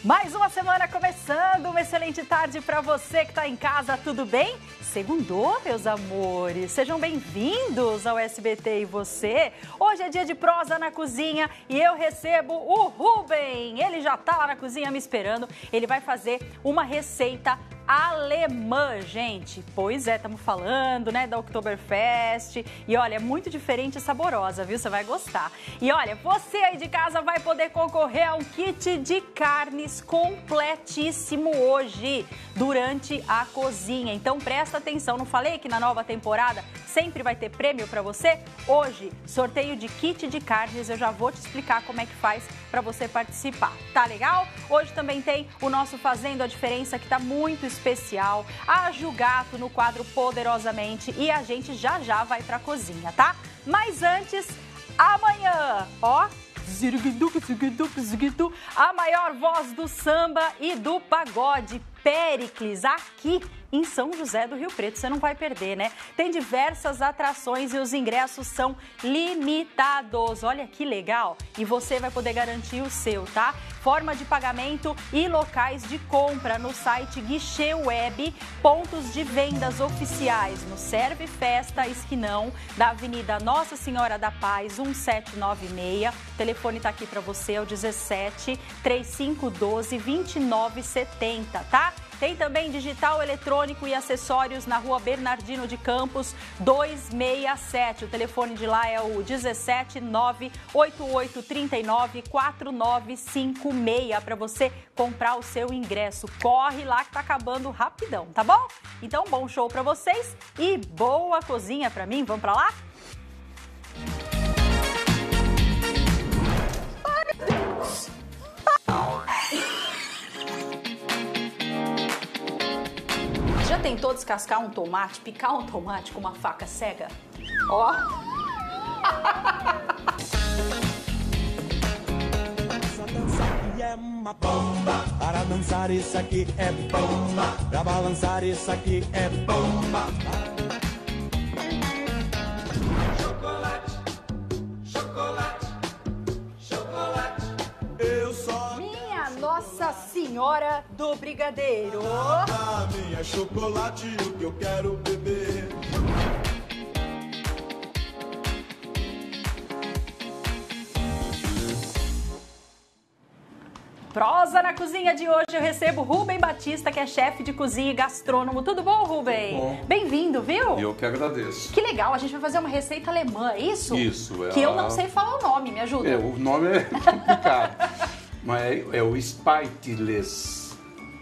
Mais uma semana começando, uma excelente tarde para você que está em casa, tudo bem? Segundou, meus amores, sejam bem-vindos ao SBT e você. Hoje é dia de prosa na cozinha e eu recebo o Rubem. Ele já está lá na cozinha me esperando, ele vai fazer uma receita alemã, gente. Pois é, estamos falando, né, da Oktoberfest. E olha, é muito diferente e saborosa, viu? Você vai gostar. E olha, você aí de casa vai poder concorrer a um kit de carnes completíssimo hoje, durante a cozinha. Então presta atenção, não falei que na nova temporada sempre vai ter prêmio para você? Hoje, sorteio de kit de carnes, eu já vou te explicar como é que faz para você participar. Tá legal? Hoje também tem o nosso Fazendo a Diferença, que tá muito especial, a Ju Gato no quadro Poderosamente, e a gente já vai pra cozinha, tá? Mas antes, amanhã, ó, a maior voz do samba e do pagode, Péricles, aqui em São José do Rio Preto. Você não vai perder, né? Tem diversas atrações e os ingressos são limitados. Olha que legal! E você vai poder garantir o seu, tá? Forma de pagamento e locais de compra no site Guichê Web, pontos de vendas oficiais no Serve Festa Esquinão, da Avenida Nossa Senhora da Paz, 1796. O telefone tá aqui para você, é o 17 3512 2970, tá? Tem também digital eletrônico e acessórios na Rua Bernardino de Campos, 267. O telefone de lá é o 17 988 39 4956 para você comprar o seu ingresso. Corre lá que tá acabando rapidão, tá bom? Então, bom show para vocês e boa cozinha para mim. Vamos para lá? Já tentou descascar um tomate, picar um tomate com uma faca cega? Ó! Essa dança aqui é uma bomba. Para dançar isso aqui é bomba. Para balançar isso aqui é bomba. Chocolate, chocolate, chocolate. Eu só Minha Nossa Senhora do Brigadeiro! a minha chocolate, o que eu quero beber. Prosa na cozinha de hoje, eu recebo Rubem Batista, que é chefe de cozinha e gastrônomo. Tudo bom, Rubem? Bom. Bem-vindo, viu? Eu que agradeço. Que legal, a gente vai fazer uma receita alemã, é isso? Isso. Que eu não sei falar o nome, me ajuda? O nome é complicado, mas é o Spiteless.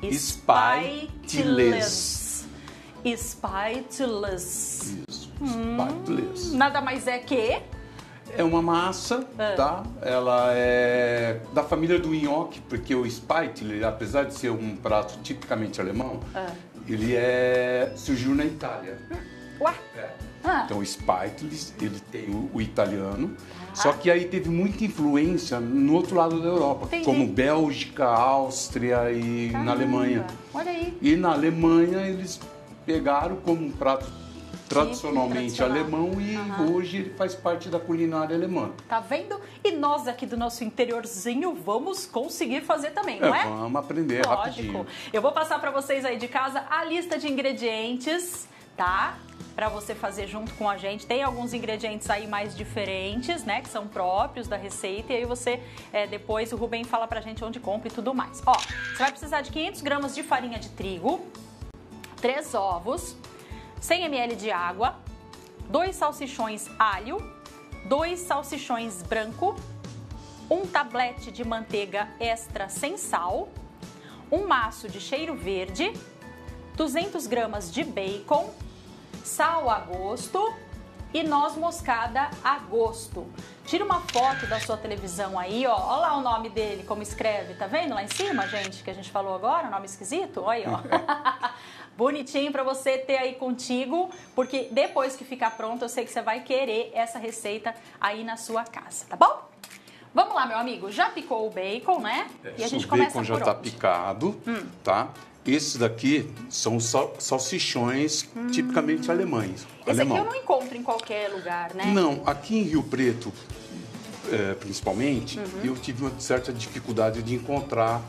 Spiteless. Spiteless. Isso, Spiteless. Nada mais é que... É uma massa, tá? Ela é da família do nhoque, porque o Speitel, apesar de ser um prato tipicamente alemão, ele surgiu na Itália. Ué? Então o Speitel, ele tem o italiano, só que aí teve muita influência no outro lado da Europa, Entendi. como Bélgica, Áustria e na Alemanha. Olha aí. E na Alemanha eles pegaram como um prato tradicionalmente tradicional. alemão e hoje ele faz parte da culinária alemã. Tá vendo? E nós aqui do nosso interiorzinho vamos conseguir fazer também, não é? Vamos aprender rapidinho. Lógico. Eu vou passar para vocês aí de casa a lista de ingredientes, tá? Para você fazer junto com a gente. Tem alguns ingredientes aí mais diferentes, né? Que são próprios da receita. E aí você, depois o Rubem fala pra gente onde compra e tudo mais. Ó, você vai precisar de 500 gramas de farinha de trigo, 3 ovos, 100 ml de água, 2 salsichões alho, 2 salsichões branco, 1 tablete de manteiga extra sem sal, 1 maço de cheiro verde, 200 gramas de bacon, sal a gosto e noz moscada a gosto. Tira uma foto da sua televisão aí, ó. Olha lá o nome dele, como escreve. Tá vendo lá em cima, gente, que a gente falou agora? O nome esquisito? Olha aí, ó. Bonitinho pra você ter aí contigo, porque depois que ficar pronto, eu sei que você vai querer essa receita aí na sua casa, tá bom? Vamos lá, meu amigo. Já picou o bacon, né? E a gente começa por O bacon já tá onde? picado, tá? Esses daqui são salsichões tipicamente alemães. Esse aqui eu não encontro em qualquer lugar, né? Não, aqui em Rio Preto, principalmente, eu tive uma certa dificuldade de encontrar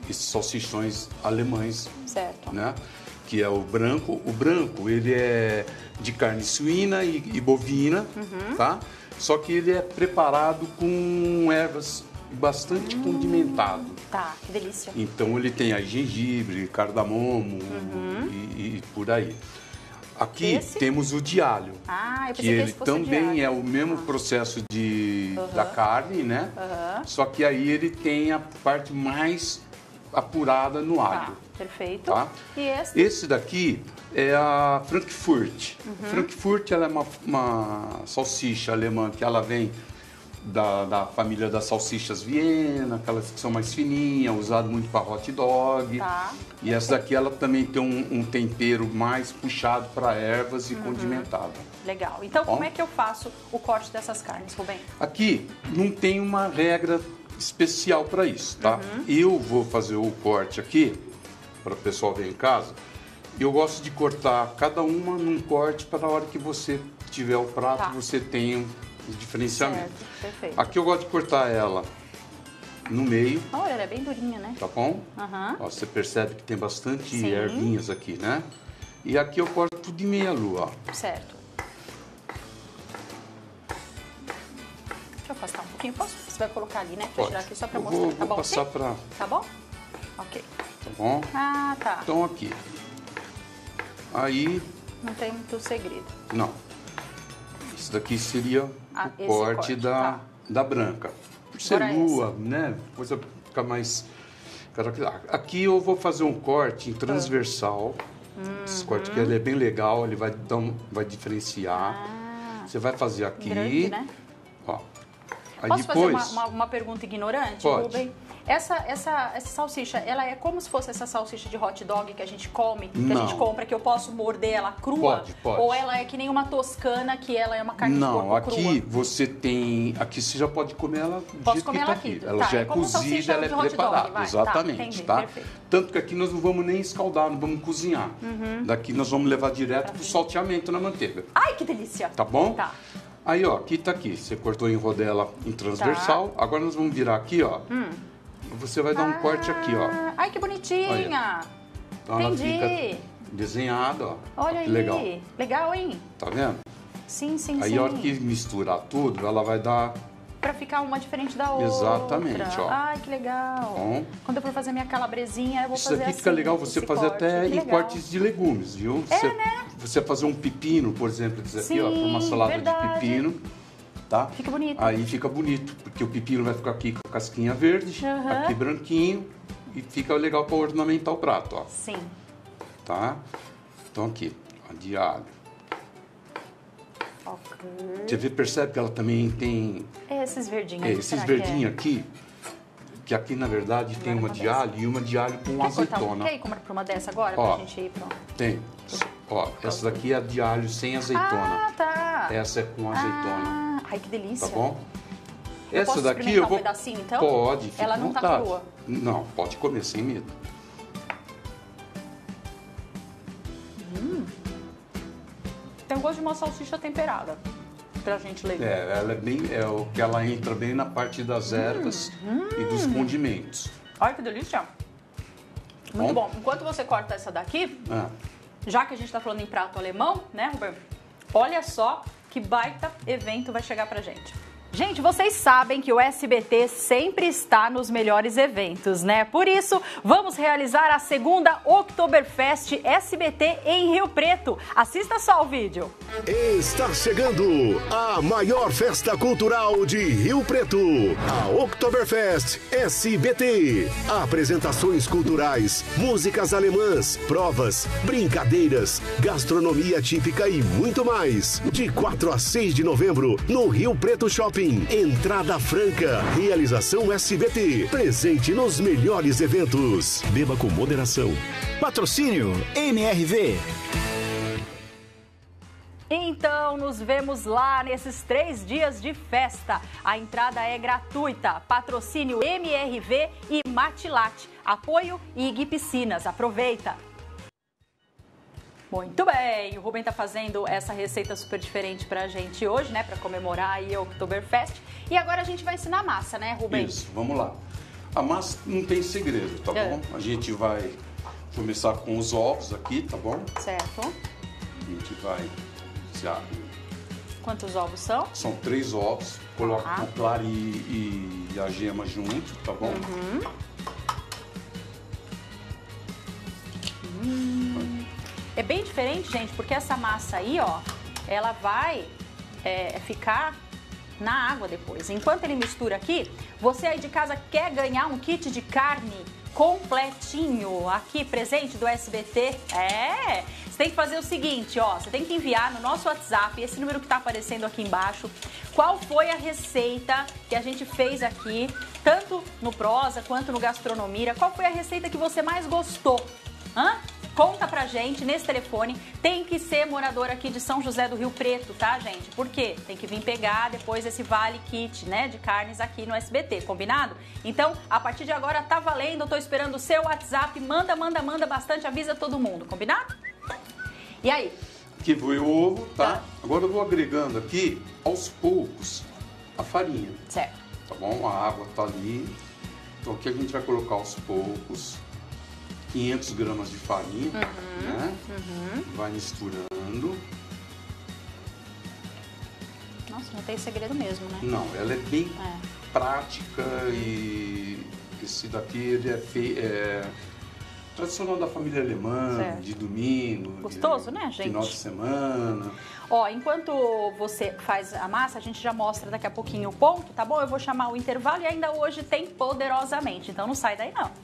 esses salsichões alemães, Certo. né? Que é o branco. O branco, ele é de carne suína e bovina, tá? Só que ele é preparado com ervas bastante condimentado. Tá, que delícia. Então ele tem aí gengibre, cardamomo e por aí. Aqui temos o de alho, Ah, eu que pensei que ele esse fosse o de também alho. é o mesmo processo da carne, né? Só que aí ele tem a parte mais apurada no Tá, alho. perfeito. Tá? E esse? Esse daqui é a Frankfurt. Frankfurt ela é uma salsicha alemã que ela vem da família das salsichas Viena, aquelas que são mais fininhas, usado muito para hot dog. Tá. E essa daqui ela também tem um tempero mais puxado para ervas e condimentado. Legal. Então, Bom. como é que eu faço o corte dessas carnes, Rubem? Aqui não tem uma regra especial para isso, tá? Eu vou fazer o corte aqui, para o pessoal ver em casa. Eu gosto de cortar cada uma num corte para a hora que você tiver o prato, Tá. você tenha o diferenciamento. Certo, perfeito. Aqui eu gosto de cortar ela no meio, Olha, ela é bem durinha, né? tá bom? Aham. Ó, você percebe que tem bastante Sim. ervinhas aqui, né? E aqui eu corto tudo de meia lua, ó. Certo. Deixa eu afastar um pouquinho. Posso? Você vai colocar ali, né? Deixa eu Pode. tirar aqui só pra Eu mostrar. vou Tá bom? passar Sim? para, Tá bom? Ok. tá bom? Ah, tá. Então aqui. Aí, Não tem muito segredo. não. Isso daqui seria Ah, o esse corte corte, da, tá. da branca. Por ser Agora lua, né? Coisa fica mais... Aqui eu vou fazer um corte em transversal. Esse corte aqui ele é bem legal, ele vai, vai diferenciar. Você vai fazer aqui. Grande, né? Ó. Aí Posso depois... fazer uma pergunta ignorante, Pode. Rubem? Essa salsicha, ela é como se fosse essa salsicha de hot dog que a gente come, que a Não. gente compra, que eu posso morder ela crua? Pode. Ou ela é que nem uma toscana, que ela é uma carne de Não, porco aqui crua? você tem... Aqui você já pode comer ela do Posso jeito comer que ela tá aqui. Ela Tá, já é é como cozida, salsicha ela é de hot dog, preparada. vai. Tá, Exatamente, entendi, tá? perfeito. Tanto que aqui nós não vamos nem escaldar, não vamos cozinhar. Daqui nós vamos levar direto pro salteamento na manteiga. Ai, que delícia! Tá bom? Tá. Aí, ó, aqui tá aqui. Você cortou em rodela em transversal. Agora nós vamos virar aqui, ó. Você vai dar um corte aqui, ó. Ai, que bonitinha! Então Entendi. ela fica desenhada, ó. Olha Ó, que aí. legal. Legal, hein? Tá vendo? Sim, sim, Aí sim. a hora que misturar tudo, ela vai dar... Pra ficar uma diferente da outra. Exatamente, ó. Ai, que legal. Bom. Quando eu for fazer minha calabresinha, eu vou Isso fazer aqui assim. fica legal você esse fazer corte. até Que em legal. cortes de legumes, viu? né? Você fazer um pepino, por exemplo, dizer aqui, ó, Sim, uma salada verdade. de pepino, tá? Fica bonito. Aí fica bonito, porque o pepino vai ficar aqui com a casquinha verde, aqui branquinho, e fica legal para ornamentar o prato, ó, Sim. tá? Então aqui, ó, de alho. Ok. Você percebe que ela também tem Esses verdinhos. esses será que verdinhos aqui, que aqui na verdade tem uma de alho e uma de alho com Quer cortar azeitona. Quer ir pra uma dessa agora? Ó. Pra gente ir pra... Tem. Ó, essa daqui é de alho sem azeitona. Ah, tá. Essa é com azeitona, Ai, que delícia. tá bom? Eu Essa posso daqui experimentar eu vou... um pedacinho, então? Pode, fica Ela à não tá vontade. crua? Não, pode comer sem medo. Tem um gosto de uma salsicha temperada. Pra gente ler. Ela é bem... É o que ela entra bem na parte das ervas e dos condimentos. Ai, que delícia. Muito Bom? bom. Enquanto você corta essa daqui, Ah, já que a gente tá falando em prato alemão, né, Roberto? Olha só que baita evento vai chegar pra gente. Gente, vocês sabem que o SBT sempre está nos melhores eventos, né? Por isso, vamos realizar a segunda Oktoberfest SBT em Rio Preto. Assista só o vídeo. Está chegando a maior festa cultural de Rio Preto, a Oktoberfest SBT. Apresentações culturais, músicas alemãs, provas, brincadeiras, gastronomia típica e muito mais. De 4 a 6 de novembro, no Rio Preto Shopping. Entrada franca. Realização SBT. Presente nos melhores eventos. Beba com moderação. Patrocínio MRV. Então, nos vemos lá nesses 3 dias de festa. A entrada é gratuita. Patrocínio MRV e Matilate. Apoio IG Piscinas. Aproveita! Muito bem, o Rubem tá fazendo essa receita super diferente pra gente hoje, né? Pra comemorar aí o Oktoberfest. E agora a gente vai ensinar a massa, né, Rubem? isso, vamos lá. A massa não tem segredo, tá bom? A gente vai começar com os ovos aqui, tá bom? Certo. A gente vai... Quantos ovos são? São 3 ovos. Coloca o claro e a gema junto, tá bom? É bem diferente, gente, porque essa massa aí, ó, ela vai ficar na água depois. Enquanto ele mistura aqui, você aí de casa quer ganhar um kit de carne completinho aqui presente do SBT? Você tem que fazer o seguinte, ó, você tem que enviar no nosso WhatsApp, esse número que tá aparecendo aqui embaixo, qual foi a receita que a gente fez aqui, tanto no Prosa quanto no Gastronomia, qual foi a receita que você mais gostou? Conta pra gente nesse telefone. Tem que ser morador aqui de São José do Rio Preto, tá, gente? Por quê? Tem que vir pegar depois esse Vale Kit, né, de carnes aqui no SBT, combinado? Então, a partir de agora tá valendo, eu tô esperando o seu WhatsApp. Manda bastante, avisa todo mundo, combinado? E aí? Aqui foi o ovo, tá? Agora eu vou agregando aqui, aos poucos, a farinha. Certo. Tá bom? A água tá ali. Então aqui a gente vai colocar aos poucos 500 gramas de farinha, né? Vai misturando. Nossa, não tem segredo mesmo, né? Não, ela é bem prática e esse daqui ele é tradicional da família alemã, de domingo. Gostoso, né, gente? Final de semana. Ó, enquanto você faz a massa, a gente já mostra daqui a pouquinho o ponto, tá bom? Eu vou chamar o intervalo e ainda hoje tem Poderosamente, então não sai daí não.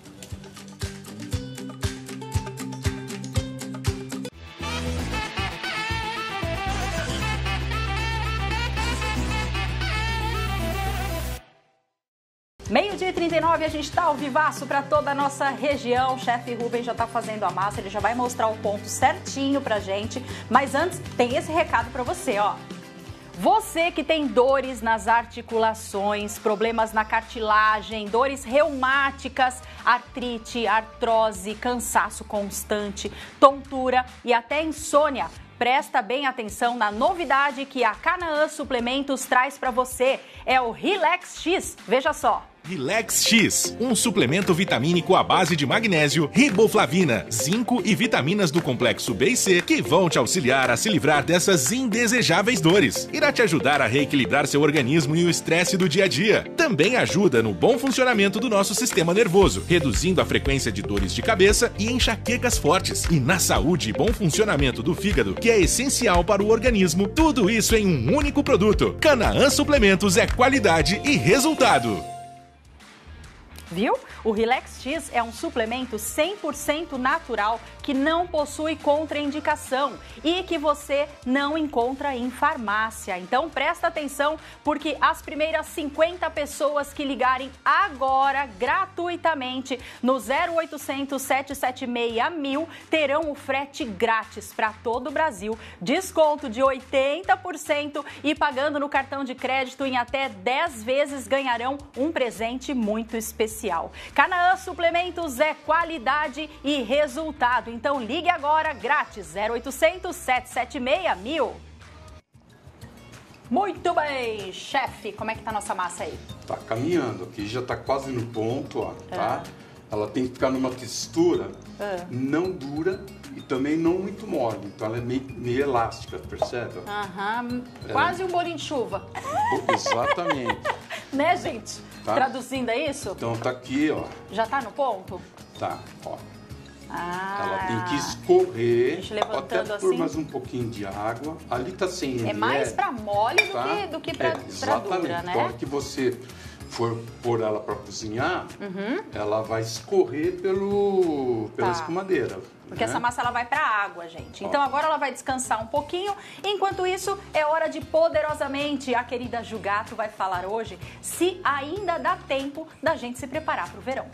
Meio-dia e 39, a gente tá ao vivaço para toda a nossa região. O chefe Rubens já tá fazendo a massa, ele já vai mostrar o ponto certinho pra gente. Mas antes, tem esse recado para você, ó. Você que tem dores nas articulações, problemas na cartilagem, dores reumáticas, artrite, artrose, cansaço constante, tontura e até insônia, presta bem atenção na novidade que a Canaã Suplementos traz para você. É o Relax X. Veja só. Relax X, um suplemento vitamínico à base de magnésio, riboflavina, zinco e vitaminas do complexo B e C que vão te auxiliar a se livrar dessas indesejáveis dores. Irá te ajudar a reequilibrar seu organismo e o estresse do dia a dia. Também ajuda no bom funcionamento do nosso sistema nervoso, reduzindo a frequência de dores de cabeça e enxaquecas fortes. E na saúde e bom funcionamento do fígado, que é essencial para o organismo, tudo isso em um único produto. Canaã Suplementos é qualidade e resultado. Viu? O Relax X é um suplemento 100% natural que não possui contraindicação e que você não encontra em farmácia. Então presta atenção, porque as primeiras 50 pessoas que ligarem agora gratuitamente no 0800 776 1000 terão o frete grátis para todo o Brasil, desconto de 80% e pagando no cartão de crédito em até 10 vezes ganharão um presente muito especial. Canaã Suplementos é qualidade e resultado. Então ligue agora grátis 0800 776 1000. Muito bem, chefe, como é que tá a nossa massa aí? Tá caminhando aqui, já tá quase no ponto, ó, tá? Ela tem que ficar numa textura não dura e também não muito mole. Então ela é meio elástica, percebe? Quase um bolinho de chuva. Exatamente. Né, gente? Tá? Traduzindo, é isso? Então tá aqui, ó. Já tá no ponto? Tá, ó. Ela tem que escorrer, até por assim. Mais um pouquinho de água. Ali tá sem ml. É mais pra mole do que pra dura, né? Na hora que você for pôr ela para cozinhar, ela vai escorrer pela escumadeira. Porque essa massa ela vai para a água, gente. Então agora ela vai descansar um pouquinho. Enquanto isso, é hora de Poderosamente. A querida Ju Gatto vai falar hoje se ainda dá tempo da gente se preparar para o verão.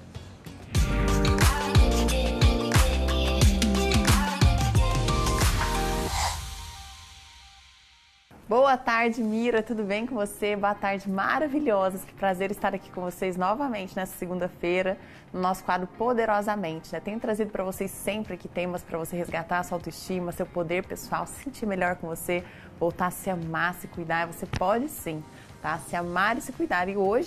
Boa tarde, Mira, tudo bem com você? Boa tarde, maravilhosas. Que prazer estar aqui com vocês novamente nessa segunda-feira, no nosso quadro Poderosamente, né? Tenho trazido para vocês sempre aqui temas para você resgatar a sua autoestima, seu poder pessoal, se sentir melhor com você, voltar a se amar, se cuidar. Você pode sim, tá? Se amar e se cuidar. E hoje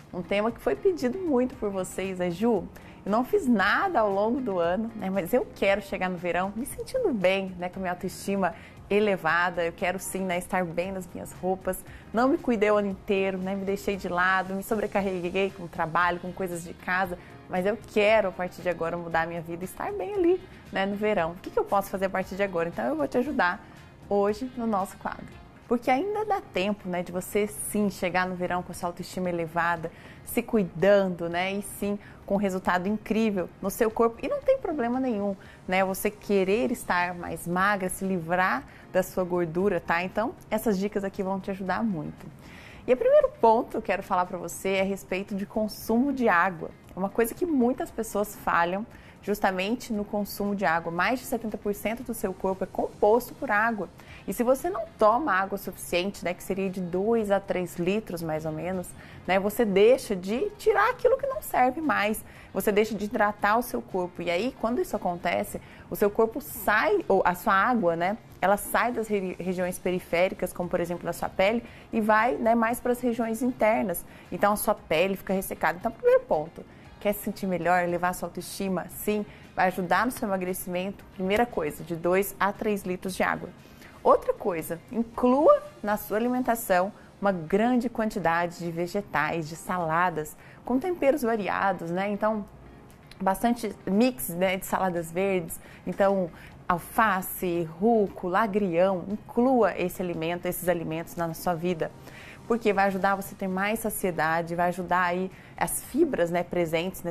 um tema que foi pedido muito por vocês, né, Ju? Eu não fiz nada ao longo do ano, né, mas eu quero chegar no verão me sentindo bem, né, com a minha autoestima elevada. Eu quero sim, né, estar bem nas minhas roupas. Não me cuidei o ano inteiro, né, me deixei de lado, me sobrecarreguei com o trabalho, com coisas de casa, mas eu quero a partir de agora mudar a minha vida e estar bem ali, né, no verão. O que eu posso fazer a partir de agora? Então eu vou te ajudar hoje no nosso quadro. Porque ainda dá tempo, né, de você sim chegar no verão com a sua autoestima elevada, se cuidando, né, e sim com um resultado incrível no seu corpo. E não tem problema nenhum, né, você querer estar mais magra, se livrar da sua gordura, tá? Então, essas dicas aqui vão te ajudar muito. E o primeiro ponto que eu quero falar para você é a respeito de consumo de água. É uma coisa que muitas pessoas falham justamente no consumo de água. Mais de 70% do seu corpo é composto por água. E se você não toma água suficiente, né, que seria de 2 a 3 litros mais ou menos, né, você deixa de tirar aquilo que não serve mais. Você deixa de hidratar o seu corpo. E aí, quando isso acontece, o seu corpo sai, ou a sua água, né, ela sai das regiões periféricas, como por exemplo da sua pele, e vai, né, mais para as regiões internas. Então a sua pele fica ressecada. Então, primeiro ponto, quer se sentir melhor, elevar a sua autoestima? Sim, vai ajudar no seu emagrecimento. Primeira coisa, de 2 a 3 litros de água. Outra coisa, inclua na sua alimentação uma grande quantidade de vegetais, de saladas, com temperos variados, né? Então, bastante mix, né, de saladas verdes. Então, alface, rúcula, agrião, inclua esses alimentos na sua vida. Porque vai ajudar você a ter mais saciedade, vai ajudar aí as fibras, né, presentes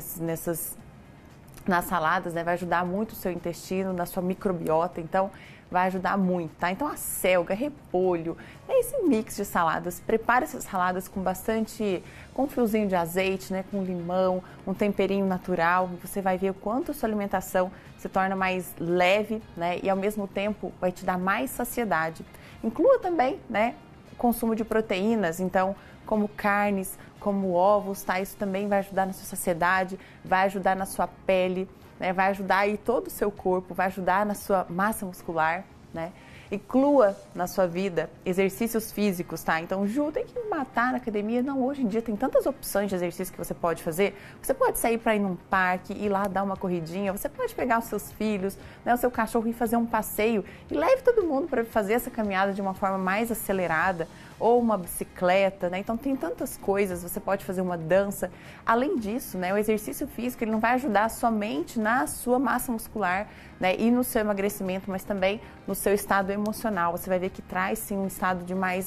nas saladas, né, vai ajudar muito o seu intestino, na sua microbiota, então vai ajudar muito, tá? Então, acelga, repolho, esse mix de saladas, prepare essas saladas com com um fiozinho de azeite, né, com limão, um temperinho natural, você vai ver o quanto a sua alimentação se torna mais leve, né, e ao mesmo tempo vai te dar mais saciedade. Inclua também, né, o consumo de proteínas, então, como carnes, como ovos, tá? Isso também vai ajudar na sua saciedade, vai ajudar na sua pele, né? Vai ajudar aí todo o seu corpo, vai ajudar na sua massa muscular, né? Inclua na sua vida exercícios físicos, tá? Então, Ju, tem que me matar na academia? Não, hoje em dia tem tantas opções de exercício que você pode fazer. Você pode sair para ir num parque, ir lá dar uma corridinha. Você pode pegar os seus filhos, né, o seu cachorro e fazer um passeio. E leve todo mundo para fazer essa caminhada de uma forma mais acelerada. Ou uma bicicleta, né? Então tem tantas coisas, você pode fazer uma dança. Além disso, né, o exercício físico ele não vai ajudar somente na sua massa muscular, né, e no seu emagrecimento, mas também no seu estado emocional. Você vai ver que traz sim um estado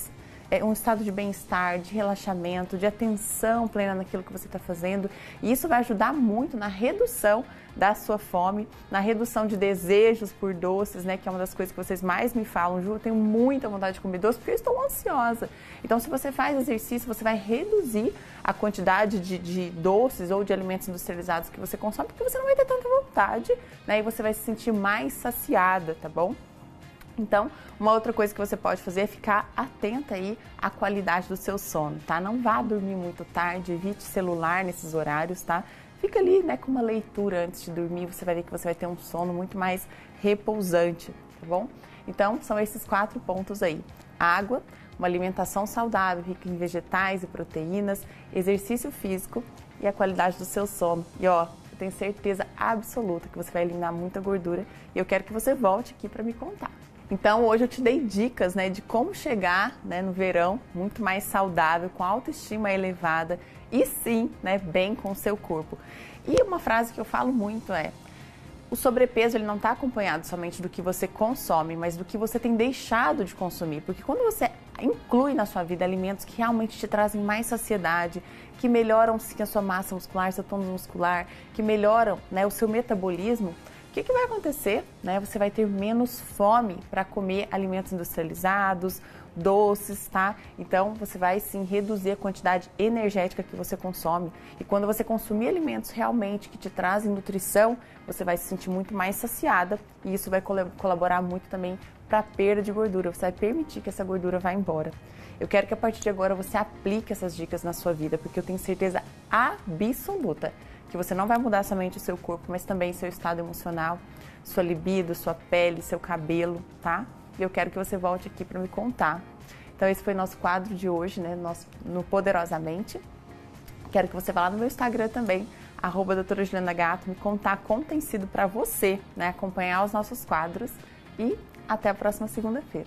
de bem-estar, de relaxamento, de atenção plena naquilo que você está fazendo. E isso vai ajudar muito na redução da sua fome, na redução de desejos por doces, né? Que é uma das coisas que vocês mais me falam. Ju, eu tenho muita vontade de comer doce porque eu estou ansiosa. Então, se você faz exercício, você vai reduzir a quantidade de doces ou de alimentos industrializados que você consome, porque você não vai ter tanta vontade, né? E você vai se sentir mais saciada, tá bom? Então, uma outra coisa que você pode fazer é ficar atenta aí à qualidade do seu sono, tá? Não vá dormir muito tarde, evite celular nesses horários, tá? Fica ali, né, com uma leitura antes de dormir, você vai ver que você vai ter um sono muito mais repousante, tá bom? Então, são esses 4 pontos aí. Água, uma alimentação saudável, rica em vegetais e proteínas, exercício físico e a qualidade do seu sono. E ó, eu tenho certeza absoluta que você vai eliminar muita gordura e eu quero que você volte aqui para me contar. Então, hoje eu te dei dicas, né, de como chegar, né, no verão muito mais saudável, com autoestima elevada e sim, né, bem com o seu corpo. E uma frase que eu falo muito é: o sobrepeso ele não está acompanhado somente do que você consome, mas do que você tem deixado de consumir. Porque quando você inclui na sua vida alimentos que realmente te trazem mais saciedade, que melhoram sim a sua massa muscular, seu tônus muscular, que melhoram, né, o seu metabolismo, o que vai acontecer? Né? Você vai ter menos fome para comer alimentos industrializados, doces, tá? Então, você vai sim reduzir a quantidade energética que você consome. E quando você consumir alimentos realmente que te trazem nutrição, você vai se sentir muito mais saciada e isso vai colaborar muito também para a perda de gordura. Você vai permitir que essa gordura vá embora. Eu quero que a partir de agora você aplique essas dicas na sua vida, porque eu tenho certeza absoluta que você não vai mudar somente o seu corpo, mas também seu estado emocional, sua libido, sua pele, seu cabelo, tá? E eu quero que você volte aqui para me contar. Então, esse foi nosso quadro de hoje, né? No Poderosamente. Quero que você vá lá no meu Instagram também, @doutora Juliana Gatto, me contar como tem sido para você, né, acompanhar os nossos quadros. E até a próxima segunda-feira.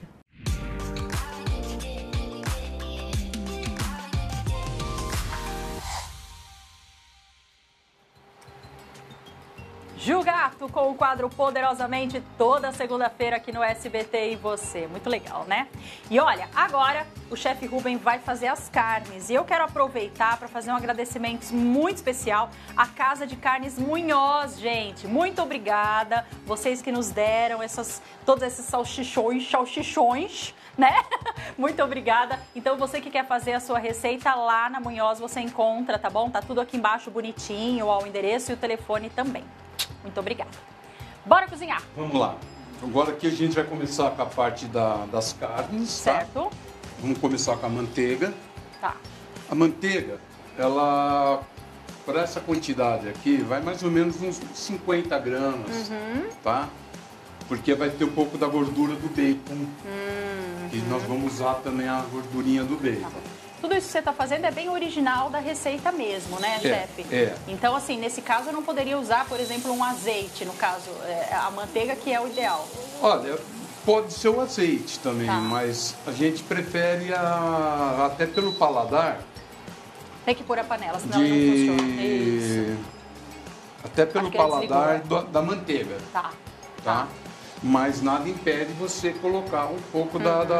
Ju Gatto com o quadro Poderosamente toda segunda-feira aqui no SBT e você. Muito legal, né? E olha, agora o chefe Rubem vai fazer as carnes. E eu quero aproveitar para fazer um agradecimento muito especial à Casa de Carnes Munhoz, gente. Muito obrigada. Vocês que nos deram todos esses salchichões, né? Muito obrigada. Então, você que quer fazer a sua receita lá na Munhoz, você encontra, tá bom? Tá tudo aqui embaixo bonitinho, ó, o endereço e o telefone também. Muito obrigada. Bora cozinhar. Vamos lá. Agora aqui a gente vai começar com a parte das carnes, certo? Tá? Vamos começar com a manteiga. Tá. A manteiga, ela, para essa quantidade aqui, vai mais ou menos uns 50 gramas, tá? Porque vai ter um pouco da gordura do bacon. E nós vamos usar também a gordurinha do bacon. Tá. Tudo isso que você está fazendo é bem original da receita mesmo, né, chefe? Então, assim, nesse caso eu não poderia usar, por exemplo, um azeite, no caso, a manteiga que é o ideal. Olha, pode ser o azeite também, tá, mas a gente prefere até pelo paladar. Tem que pôr a panela, senão não funciona. Isso. Até pelo paladar da manteiga. Tá. Mas nada impede você colocar um pouco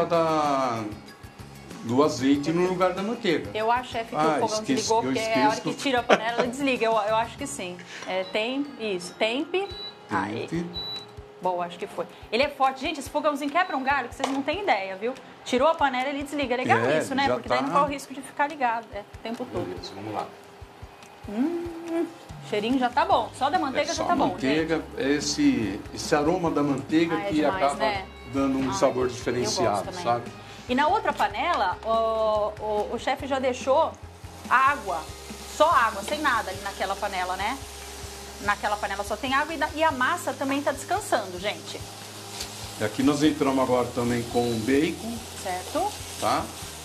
do azeite no lugar da manteiga. Eu acho, chefe, que o fogão desligou, porque a hora que tira a panela, ele desliga. Eu acho que sim. Tempe. Aí. Bom, acho que foi. Ele é forte. Gente, esse fogãozinho quebra um galho que vocês não têm ideia, viu? Tirou a panela, ele desliga. É legal isso, né? Porque daí não corre o risco de ficar ligado o tempo todo. Beleza, vamos lá. Cheirinho já tá bom. Só da manteiga já tá bom, gente. Esse aroma da manteiga que demais, acaba, né, dando um sabor diferenciado, sabe? E na outra panela, o chefe já deixou água, só água, sem nada ali naquela panela, né? Naquela panela só tem água e a massa também tá descansando, gente. E aqui nós entramos agora também com o bacon. Certo. Tá?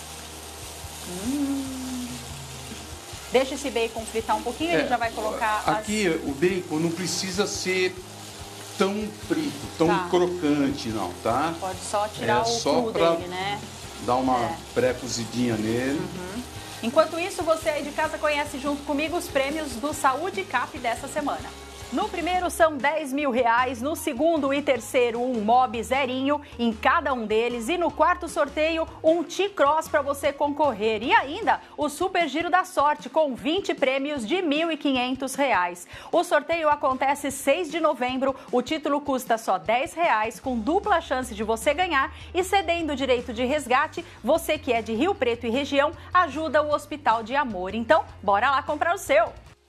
Deixa esse bacon fritar um pouquinho, ele já vai colocar aqui o bacon não precisa ser tão frito, tão crocante não, tá? Pode só tirar o cru dele, né? Dar uma pré-cozidinha nele. Enquanto isso, você aí de casa conhece junto comigo os prêmios do Saúde Cap dessa semana. No primeiro são R$10 mil, no segundo e terceiro um Mob zerinho em cada um deles e no quarto sorteio um T-Cross para você concorrer e ainda o Super Giro da Sorte com 20 prêmios de R$1.500. O sorteio acontece 6 de novembro, o título custa só R$10 com dupla chance de você ganhar e cedendo o direito de resgate, você que é de Rio Preto e região ajuda o Hospital de Amor. Então, bora lá comprar o seu!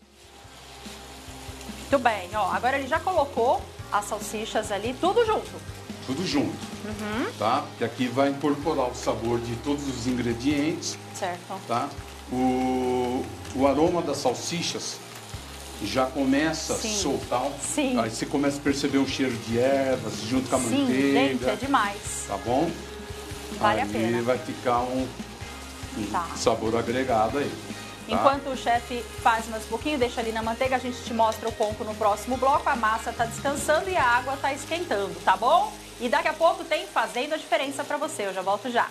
Muito bem, ó, agora ele já colocou as salsichas ali, tudo junto. Tudo junto, tá? Que aqui vai incorporar o sabor de todos os ingredientes. Certo. Tá? O aroma das salsichas já começa a soltar. Sim. Aí você começa a perceber um cheiro de ervas junto com a manteiga. Sim, gente, é demais. Tá bom? Vale a pena. Aí vai ficar um sabor agregado aí. Tá? Enquanto o chefe faz mais um pouquinho, deixa ali na manteiga, a gente te mostra o ponto no próximo bloco. A massa tá descansando e a água tá esquentando, tá bom? E daqui a pouco tem Fazendo a Diferença pra você. Eu já volto já.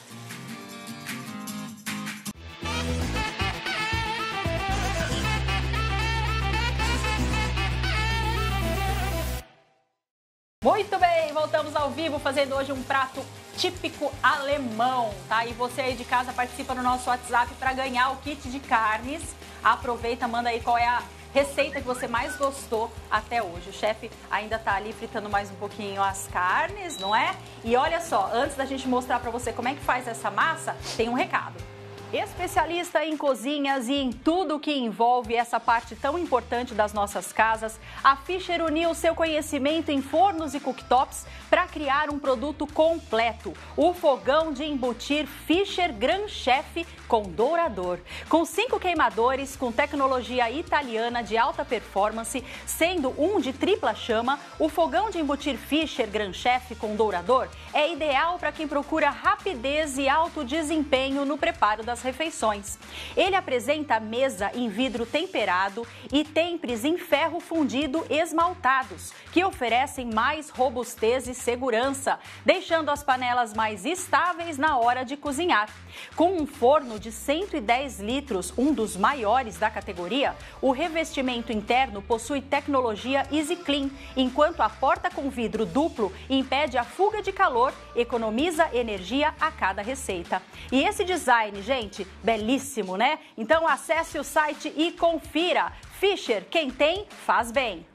Muito bem, voltamos ao vivo fazendo hoje um prato típico alemão, tá? E você aí de casa participa no nosso WhatsApp para ganhar o kit de carnes. Aproveita, manda aí qual é a receita que você mais gostou até hoje. O chefe ainda tá ali fritando mais um pouquinho as carnes, não é? E olha só, antes da gente mostrar para você como é que faz essa massa, tem um recado. Especialista em cozinhas e em tudo que envolve essa parte tão importante das nossas casas, a Fischer uniu seu conhecimento em fornos e cooktops para criar um produto completo, o fogão de embutir Fischer Gran Chef com dourador. Com 5 queimadores, com tecnologia italiana de alta performance, sendo um de tripla chama, o fogão de embutir Fischer Gran Chef com dourador é ideal para quem procura rapidez e alto desempenho no preparo das refeições. Ele apresenta mesa em vidro temperado e tempres em ferro fundido esmaltados, que oferecem mais robustez e segurança, deixando as panelas mais estáveis na hora de cozinhar. Com um forno de 110 litros, um dos maiores da categoria, o revestimento interno possui tecnologia Easy Clean, enquanto a porta com vidro duplo impede a fuga de calor, economiza energia a cada receita. E esse design, gente, belíssimo, né? Então acesse o site e confira. Fischer, quem tem, faz bem.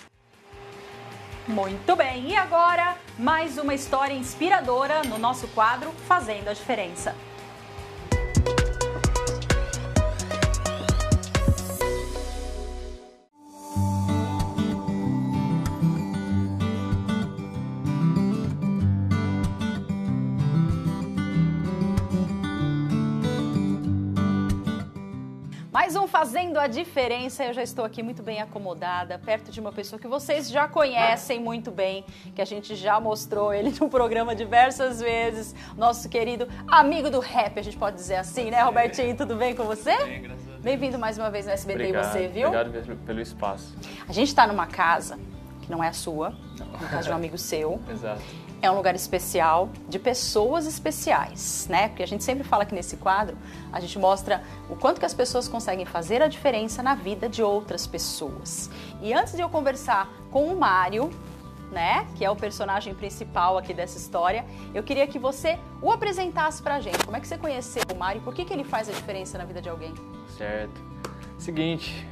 Muito bem, e agora mais uma história inspiradora no nosso quadro Fazendo a Diferença. Mais um Fazendo a Diferença. Eu já estou aqui muito bem acomodada, perto de uma pessoa que vocês já conhecem muito bem, que a gente já mostrou ele no programa diversas vezes, nosso querido amigo do rap, a gente pode dizer assim, né, Robertinho? Tudo bem com você? Bem, graças a Deus. Bem-vindo mais uma vez no SBT. Obrigado, e você, viu? Obrigado pelo espaço. A gente está numa casa que não é a sua, no caso de um amigo seu. Exato. É um lugar especial, de pessoas especiais, né? Porque a gente sempre fala que nesse quadro, a gente mostra o quanto que as pessoas conseguem fazer a diferença na vida de outras pessoas. E antes de eu conversar com o Mário, né, que é o personagem principal aqui dessa história, eu queria que você o apresentasse pra gente. Como é que você conheceu o Mário? Por que ele faz a diferença na vida de alguém? Certo. Seguinte,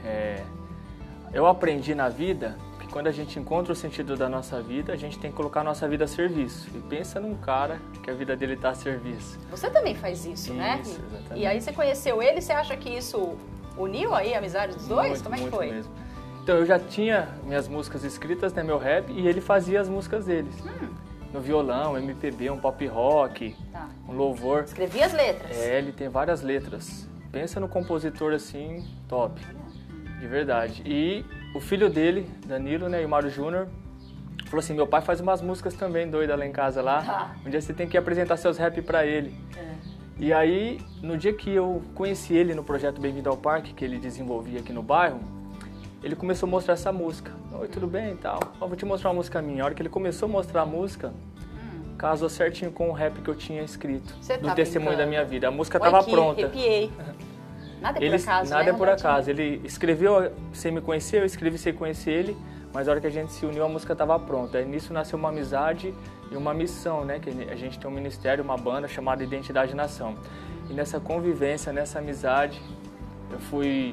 eu aprendi na vida que quando a gente encontra o sentido da nossa vida, a gente tem que colocar a nossa vida a serviço. E pensa num cara que a vida dele está a serviço. Você também faz isso, né? Isso, exatamente. E aí você conheceu ele, você acha que isso uniu aí a amizade dos dois? Muito, Como é que muito foi? mesmo. Então eu já tinha minhas músicas escritas, né, meu rap, e ele fazia as músicas deles. No violão, MPB, um pop rock, Tá. um louvor. Escrevi as letras. Ele tem várias letras. Pensa no compositor assim, top. De verdade. E o filho dele, Danilo, né, e o Mário Júnior, falou assim, meu pai faz umas músicas também doidas lá em casa lá. Tá. Um dia você tem que apresentar seus rap pra ele. E aí, no dia que eu conheci ele no projeto Bem-vindo ao Parque, que ele desenvolvia aqui no bairro, ele começou a mostrar essa música. Oi, tudo bem e tal? Ó, vou te mostrar uma música minha. A hora que ele começou a mostrar a música, casou certinho com o rap que eu tinha escrito. Você do tá testemunho brincando? da minha vida. A música Olha estava aqui, pronta. Arrepiei. Nada é por acaso, Nada né, é por Robertinho? acaso. Ele escreveu sem me conhecer, eu escrevi sem conhecer ele, mas a hora que a gente se uniu, a música estava pronta. Aí nisso nasceu uma amizade e uma missão, né? Que a gente tem um ministério, uma banda chamada Identidade Nação. E nessa convivência, nessa amizade, eu fui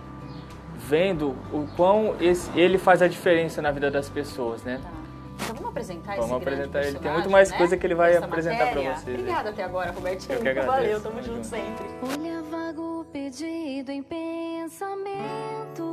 vendo o quão ele faz a diferença na vida das pessoas, né? Tá. Então vamos apresentar Vamos esse grande apresentar ele. Tem personagem, muito mais né, coisa que ele vai dessa apresentar pra matéria. vocês. Obrigada até agora, Robertinho. Eu que agradeço. Valeu, tamo Tamo junto junto. sempre. Olha vago pedido em pensamento.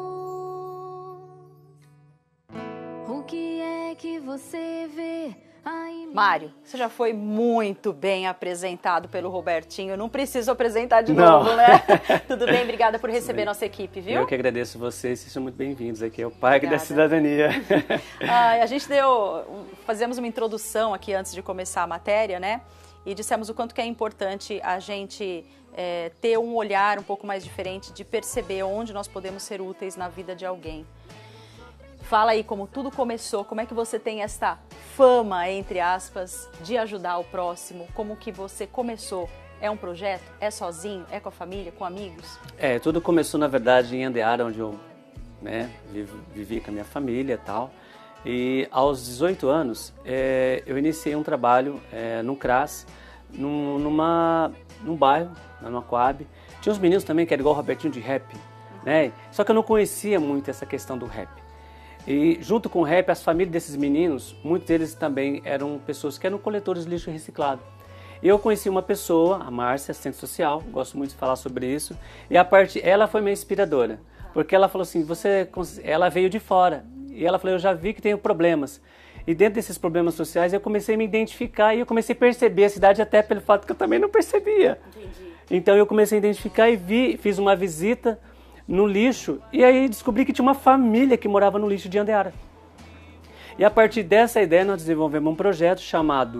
O que é que você vê aí? Mário, você já foi muito bem apresentado pelo Robertinho. Eu não preciso apresentar de Não. novo, né? Tudo bem? Obrigada por receber nossa equipe, viu? Eu que agradeço vocês, vocês são muito bem-vindos aqui ao Parque da Obrigada. Cidadania. Ai, a gente fazemos uma introdução aqui antes de começar a matéria, né? E dissemos o quanto que é importante a gente ter um olhar um pouco mais diferente, de perceber onde nós podemos ser úteis na vida de alguém. Fala aí como tudo começou, como é que você tem esta fama, entre aspas, de ajudar o próximo, como que você começou? É um projeto? É sozinho? É com a família? Com amigos? Tudo começou, na verdade, em Andeara, onde eu vivi com a minha família e tal. E aos 18 anos, eu iniciei um trabalho no CRAS, num bairro, numa Coab. Tinha uns meninos também que eram igual o Robertinho de rap, né? Só que eu não conhecia muito essa questão do rap. E junto com o rap, as famílias desses meninos, muitos deles também eram pessoas que eram coletores de lixo reciclado. E eu conheci uma pessoa, a Márcia, assistente social, gosto muito de falar sobre isso, e ela foi minha inspiradora, porque ela falou assim, ela veio de fora, e ela falou, eu já vi que tenho problemas. E dentro desses problemas sociais eu comecei a me identificar e eu comecei a perceber a cidade até pelo fato que eu também não percebia. Entendi. Então eu comecei a identificar e fiz uma visita no lixo, e aí descobri que tinha uma família que morava no lixo de Andeara. E a partir dessa ideia nós desenvolvemos um projeto chamado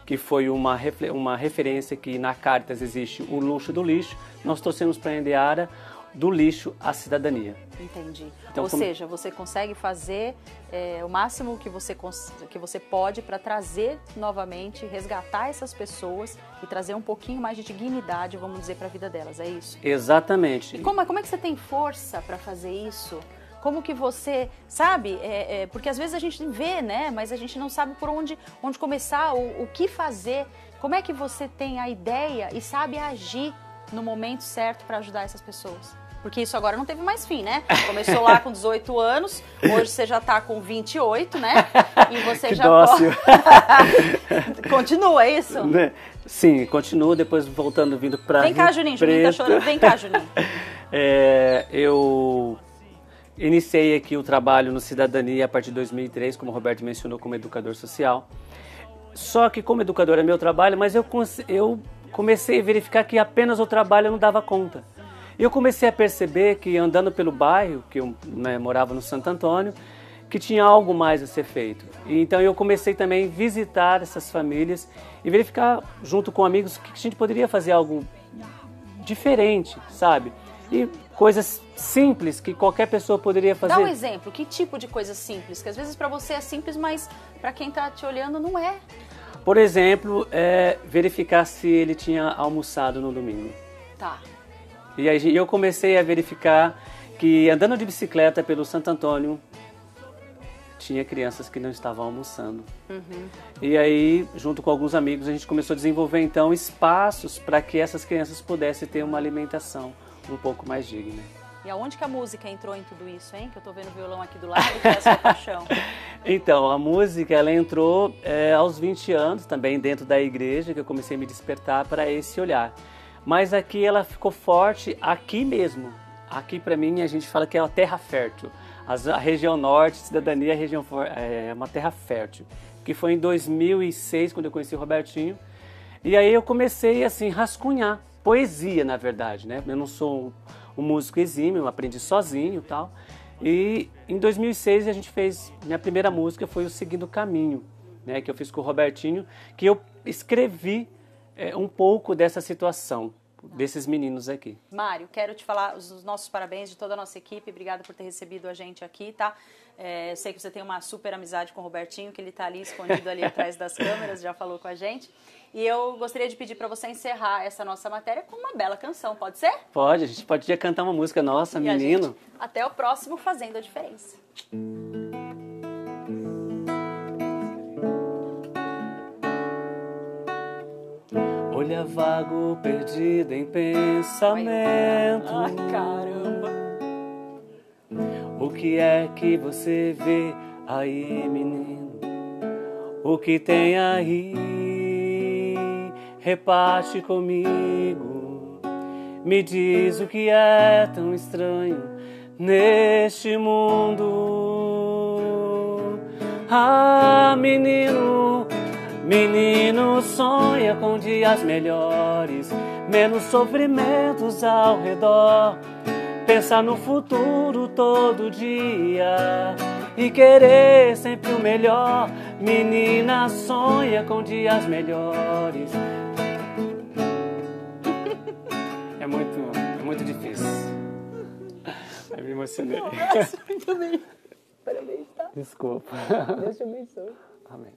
que foi uma referência que na Caritas existe o luxo do lixo, nós trouxemos para a Endeara do lixo à cidadania. Entendi. Então, Ou seja, você consegue fazer o máximo que você pode para trazer novamente, resgatar essas pessoas e trazer um pouquinho mais de dignidade, vamos dizer, para a vida delas, é isso? Exatamente. E como é que você tem força para fazer isso? Como que você, sabe, porque às vezes a gente vê, né, mas a gente não sabe por onde começar, o que fazer. Como é que você tem a ideia e sabe agir no momento certo para ajudar essas pessoas? Porque isso agora não teve mais fim, né? Começou lá com 18 anos, hoje você já tá com 28, né? E você que já dócil. Continua, é isso? Sim, continua, depois voltando, vindo para Vem cá, Juninho, Juninho tá chorando. Vem cá, Juninho. Eu iniciei aqui o trabalho no Cidadania a partir de 2003, como o Roberto mencionou, como educador social. Só que como educador é meu trabalho, mas eu comecei a verificar que apenas o trabalho não dava conta. E eu comecei a perceber que andando pelo bairro, que eu morava no Santo Antônio, que tinha algo mais a ser feito. E então eu comecei também a visitar essas famílias e verificar junto com amigos que a gente poderia fazer algo diferente, sabe? E coisas simples que qualquer pessoa poderia fazer. Dá um exemplo, que tipo de coisa simples? Que às vezes para você é simples, mas para quem está te olhando não é. Por exemplo, verificar se ele tinha almoçado no domingo. Tá. E aí eu comecei a verificar que andando de bicicleta pelo Santo Antônio, tinha crianças que não estavam almoçando. Uhum. E aí, junto com alguns amigos, a gente começou a desenvolver então espaços para que essas crianças pudessem ter uma alimentação um pouco mais digna. E aonde que a música entrou em tudo isso, hein? Que eu tô vendo o violão aqui do lado, que é a sua paixão. Então, a música, ela entrou aos 20 anos, também dentro da igreja, que eu comecei a me despertar para esse olhar. Mas aqui ela ficou forte, aqui mesmo. Aqui, para mim, a gente fala que é uma terra fértil. A região norte, Cidadania, é uma terra fértil. Que foi em 2006, quando eu conheci o Robertinho. E aí eu comecei, assim, rascunhar. Poesia, na verdade, né? Eu não sou um músico exímio, eu aprendi sozinho e tal. E em 2006 a gente fez, minha primeira música foi o Seguindo o Caminho, né? Que eu fiz com o Robertinho, que eu escrevi um pouco dessa situação, desses meninos aqui. Mário, quero te falar os nossos parabéns de toda a nossa equipe, obrigado por ter recebido a gente aqui, tá? Eu sei que você tem uma super amizade com o Robertinho, que ele tá ali escondido ali atrás das câmeras, já falou com a gente. E eu gostaria de pedir para você encerrar essa nossa matéria com uma bela canção, pode ser? Pode, a gente podia cantar uma música nossa, menino. Até o próximo Fazendo a Diferença. Olha vago, perdido em pensamento. Ai, caramba. O que é que você vê aí, menino? O que tem aí? Reparte comigo. Me diz o que é tão estranho neste mundo. Ah, menino, menino, sonha com dias melhores, menos sofrimentos ao redor. Pensar no futuro todo dia e querer sempre o melhor. Menina, sonha com dias melhores. É muito difícil. Eu me emocionei. Muito bem. Parabéns, tá? Desculpa. Deus te abençoe. Amém.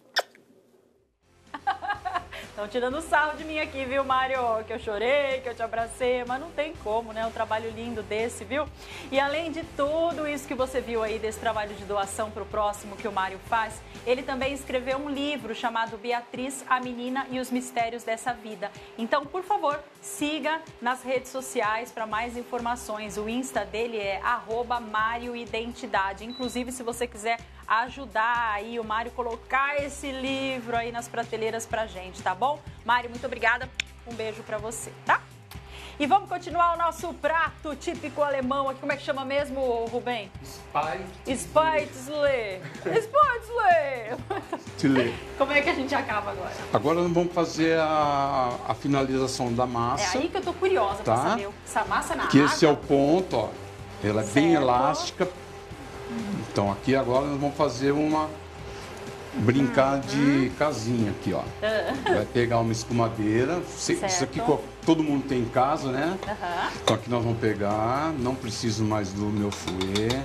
Estão tirando sarro de mim aqui, viu, Mário? Que eu chorei, que eu te abracei, mas não tem como, né? Um trabalho lindo desse, viu? E além de tudo isso que você viu aí, desse trabalho de doação para o próximo que o Mário faz, ele também escreveu um livro chamado Beatriz, a Menina e os Mistérios dessa Vida. Então, por favor, siga nas redes sociais para mais informações. O Insta dele é @MárioIdentidade. Inclusive, se você quiser ajudar aí o Mário colocar esse livro aí nas prateleiras pra gente, tá bom? Mário, muito obrigada. Um beijo pra você, tá? E vamos continuar o nosso prato típico alemão aqui. Como é que chama mesmo, Rubem? Spätzle. Spätzle. Como é que a gente acaba agora? Agora nós vamos fazer a finalização da massa. É aí que eu tô curiosa pra saber. Essa massa na água. Que esse é o ponto, ó. Ela é bem elástica. Então aqui agora nós vamos fazer uma brincar de casinha aqui, ó. Vai pegar uma escumadeira. Isso aqui todo mundo tem em casa, né? Então aqui nós vamos pegar. Não preciso mais do meu fouet.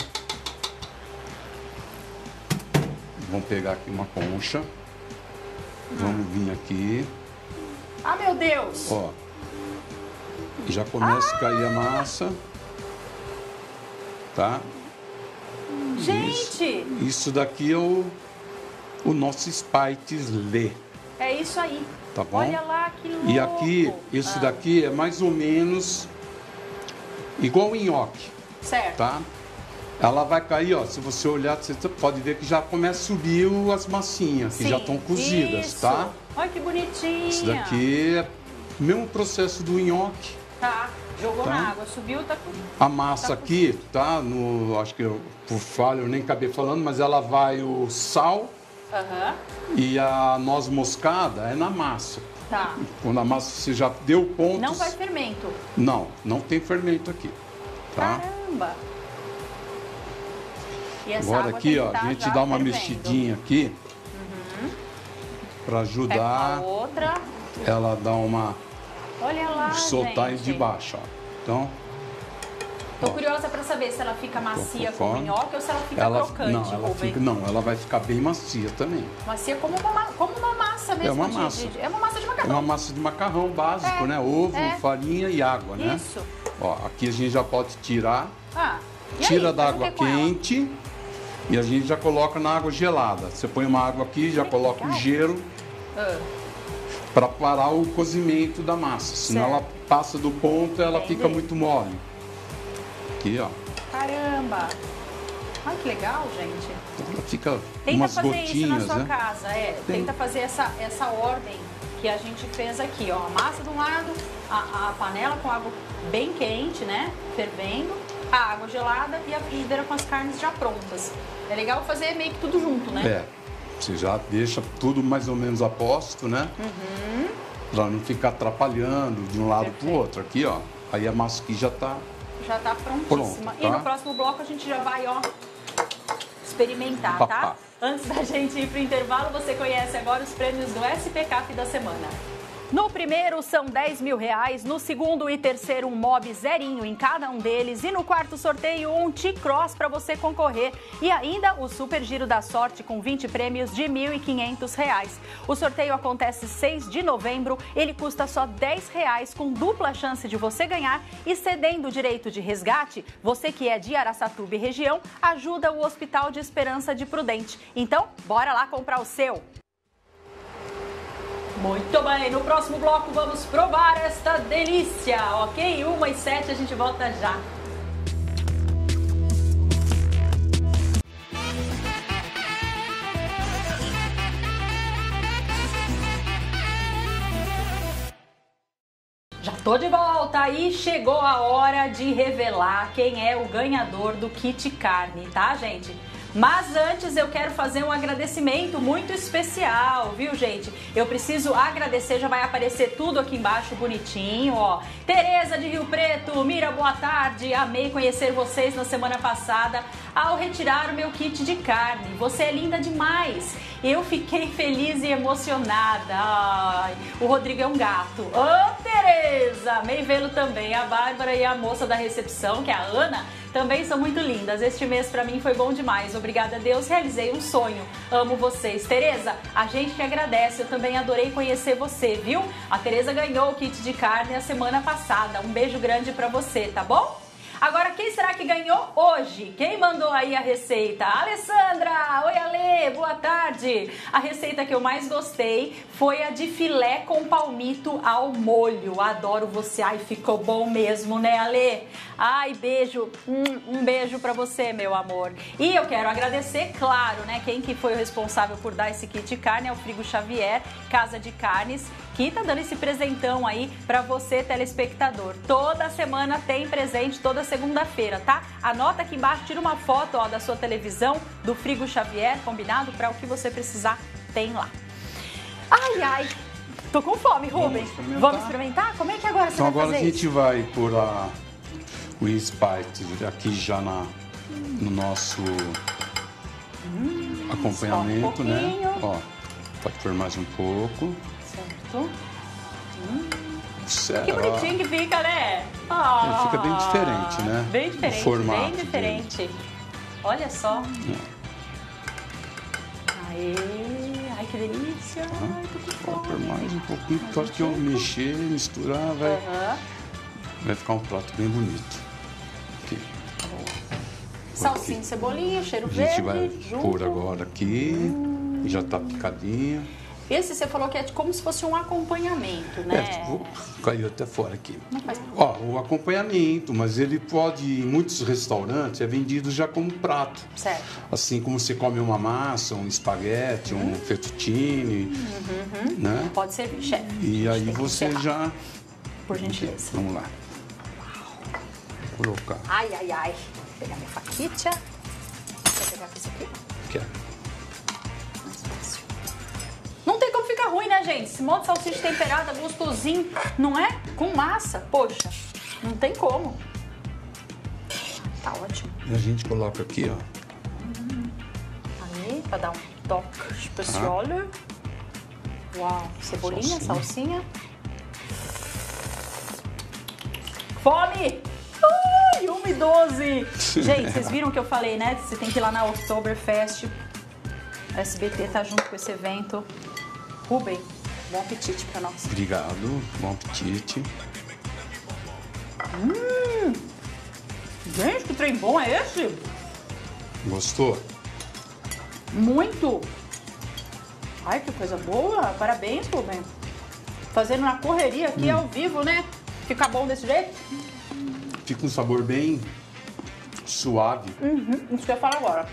Vamos pegar aqui uma concha. Vamos vir aqui. Ah, meu Deus! Ó. Já começa a cair a massa. Tá? Gente! Isso daqui é o nosso Spitz-Lê. É isso aí. Tá bom? Olha lá que louco. E aqui, isso daqui é mais ou menos igual o nhoque. Certo. Tá? Ela vai cair, ó. Se você olhar, você pode ver que já começa a subir as massinhas, que já estão cozidas, isso. tá? Olha que bonitinha. Isso daqui é o mesmo processo do nhoque. Tá. Jogou Tá. na água, subiu, tá com... A massa aqui, tá? Acho que por falha eu nem acabei falando, mas ela vai o sal e a noz moscada é na massa. Tá. Quando a massa você já deu pontos... Não vai fermento. Não tem fermento aqui. Tá? Caramba. E essa Agora água aqui, tem ó, que tá a gente já dá uma fervendo. mexidinha aqui para ajudar Pega uma outra. ela a dar uma... Olha lá, soltar gente. de baixo, ó. Então... Tô curiosa pra saber se ela fica macia como conforme. nhoque ou se ela fica crocante, Rubem. Ela vai ficar bem macia também. Macia como uma massa mesmo. É uma massa. É uma massa de É macarrão. uma massa de macarrão básico, né? Ovo, farinha e água, né? Isso. Ó, aqui a gente já pode tirar. E Tira aí, da faz o água que com ela? quente e a gente já coloca na água gelada. Você põe uma água aqui, já coloca o gelo para parar o cozimento da massa. Senão ela passa do ponto e ela fica muito mole. Aqui, ó. Caramba! Ai, que legal, gente. Ela fica Tenta umas fazer gotinhas, isso na sua né? casa, Tenta fazer essa ordem que a gente fez aqui, ó. A massa de um lado, a panela com água bem quente, né? Fervendo, a água gelada e a frigideira com as carnes já prontas. É legal fazer meio que tudo junto, né? Você já deixa tudo mais ou menos a posto, né? Pra não ficar atrapalhando de um lado pro outro. Aqui, ó. Aí a massa aqui já tá prontíssima. Pronto, E tá? no próximo bloco a gente já vai, ó, experimentar, tá? Antes da gente ir pro intervalo, você conhece agora os prêmios do SPCAP da semana. No primeiro são R$10 mil, no segundo e terceiro um Mob zerinho em cada um deles e no quarto sorteio um T-Cross para você concorrer e ainda o Super Giro da Sorte com 20 prêmios de R$1.500. O sorteio acontece 6 de novembro, ele custa só R$10 com dupla chance de você ganhar e cedendo o direito de resgate, você que é de Araçatuba e região, ajuda o Hospital de Esperança de Prudente. Então, bora lá comprar o seu! Muito bem, no próximo bloco vamos provar esta delícia, ok? 1h07, a gente volta já. Já tô de volta e chegou a hora de revelar quem é o ganhador do kit carne, tá, gente? Mas antes eu quero fazer um agradecimento muito especial, viu, gente? Eu preciso agradecer, já vai aparecer tudo aqui embaixo bonitinho, ó. Tereza de Rio Preto, Mira, boa tarde. Amei conhecer vocês na semana passada ao retirar o meu kit de carne. Você é linda demais. Eu fiquei feliz e emocionada. Ai, o Rodrigo é um gato. Ô, Tereza! Amei vê-lo também. A Bárbara e a moça da recepção, que é a Ana, também são muito lindas. Este mês pra mim foi bom demais. Obrigada a Deus, realizei um sonho. Amo vocês. Tereza, a gente que agradece. Eu também adorei conhecer você, viu? A Tereza ganhou o kit de carne a semana passada. Um beijo grande pra você, tá bom? Agora, quem será que ganhou hoje? Quem mandou aí a receita? Alessandra! Oi, Ale! Boa tarde! A receita que eu mais gostei foi a de filé com palmito ao molho. Adoro você. Ai, ficou bom mesmo, né, Ale? Ai, beijo. Um beijo pra você, meu amor. E eu quero agradecer, claro, né? Quem que foi o responsável por dar esse kit de carne é o Frigo Xavier, Casa de Carnes, que tá dando esse presentão aí pra você, telespectador. Toda semana tem presente, toda segunda-feira, tá? Anota aqui embaixo, tira uma foto, ó, da sua televisão, do Frigo Xavier, combinado? Para o que você precisar, tem lá. Ai, ai, tô com fome, Rubem. Vamos experimentar? Como é que agora você vai fazer Então agora a gente isso? vai pôr o Spitz aqui já no nosso... acompanhamento, né? Ó, pode pôr mais um pouco. Certo. Certo. Que bonitinho que fica, né? Ah, fica bem diferente, né? Bem diferente, o formato bem diferente. Dele. Olha só. Aê, ai que delícia. Ai, pode pôr mais um pouquinho, só que eu mexer, misturar, vai ficar um prato bem bonito. Aqui. Salsinha, cebolinha, cheiro verde. A gente vai pôr agora aqui, já tá picadinha. Esse você falou que é como se fosse um acompanhamento, né? Caiu até fora aqui. Ó, o acompanhamento, mas ele pode, em muitos restaurantes, é vendido já como prato. Certo. Assim como você come uma massa, um espaguete, um fettuccine, né? Pode servir, chefe. E aí você já... Por gentileza. Vamos lá. Vou colocar. Ai, ai, ai. Vou pegar minha faquita. Quer pegar isso aqui? Quero. Não tem como ficar ruim, né, gente? Esse monte de salsicha temperada, gostosinho, não é? Com massa, poxa, não tem como. Tá ótimo. E a gente coloca aqui, ó. Aí, pra dar um toque especial. Uau, cebolinha, salsinha. Fome! Ai, 1h12. Gente, vocês viram que eu falei, né? Você tem que ir lá na Oktoberfest. A SBT tá junto com esse evento. Rubem, bom apetite pra nós. Obrigado, bom apetite. Gente, que trem bom é esse? Gostou? Muito! Ai, que coisa boa! Parabéns, Rubem. Fazendo na correria aqui ao vivo, né? Fica bom desse jeito? Fica um sabor bem suave. Isso que eu ia falar agora.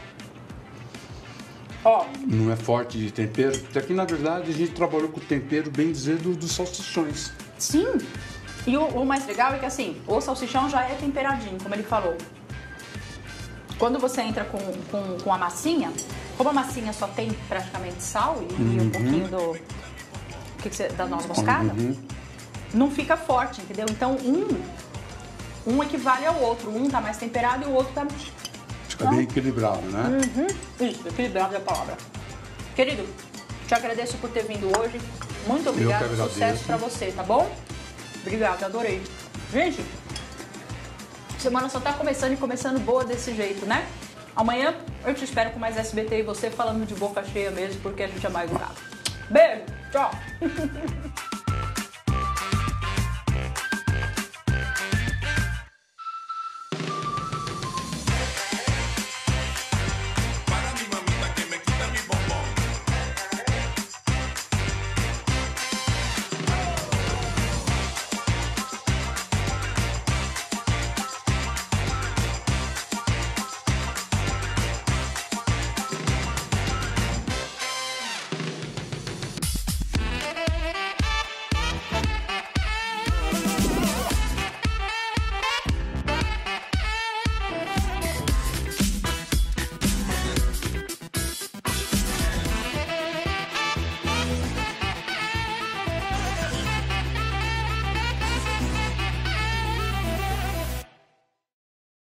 Ó. Não é forte de tempero. Porque aqui, na verdade, a gente trabalhou com o tempero, bem dizer, dos salsichões. Sim. E o mais legal é que, assim, o salsichão já é temperadinho, como ele falou. Quando você entra com a massinha, como a massinha só tem praticamente sal e um pouquinho da noz moscada, não fica forte, entendeu? Então, um equivale ao outro. Um tá mais temperado e o outro tá... Fica bem equilibrado, né? Isso, equilibrado é a palavra. Querido, te agradeço por ter vindo hoje. Muito obrigada, sucesso pra você, tá bom? Obrigada, adorei. Gente, semana só tá começando e começando boa desse jeito, né? Amanhã eu te espero com mais SBT e você falando de boca cheia mesmo, porque a gente é mais educado. Beijo, tchau!